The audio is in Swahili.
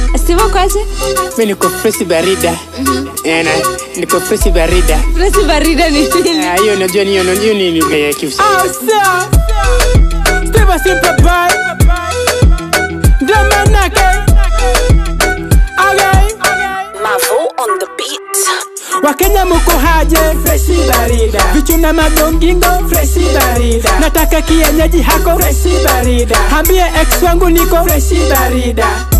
Sema kwaje? Mimi niko fresh barida. Niko fresh barida. Fresh barida ni nini? Hiyo unajua ni kifsa. Sir. Step simple boy. Domanake. Okay. Mavo on the beat. Wakenya muko haje? Fresh barida. Vichuna magongingo? Fresh barida. Nataka kienyeji hako? Fresh barida. Hambie ex wangu niko? Fresh barida.